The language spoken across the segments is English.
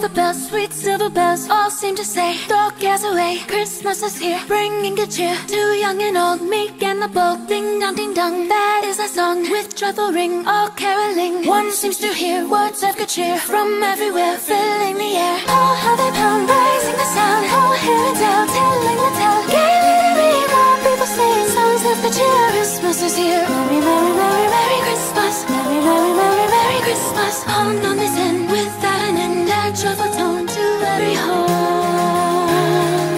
the bells, sweet silver bells, all seem to say, throw cares away, Christmas is here, bringing good cheer to young and old, meek and the bold. Ding dong, that is our song, with joyful ring, all caroling. One seems to hear words of good cheer from everywhere, filling the air. Oh, how they pound, raising the sound, oh, hear and tell, telling the tale. Gaily more people sing songs of good cheer. Christmas is here. Merry, merry, merry, merry Christmas. Merry, merry, merry, merry Christmas. On this end, without an end, a joyful tone to every home.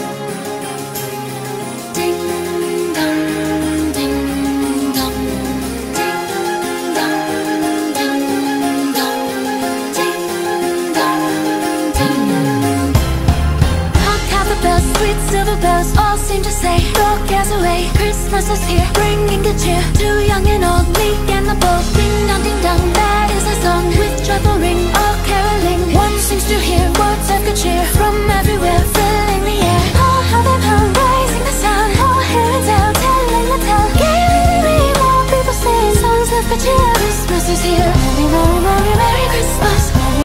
Ding dong, ding dong, ding dong, ding dong, ding dong, ding. Hark how the bells, sweet silver bells, all seem to say, throw cares away, Christmas is here, bringing good cheer to young and old, meek and the bold. Ding dong, that is a song, with joyful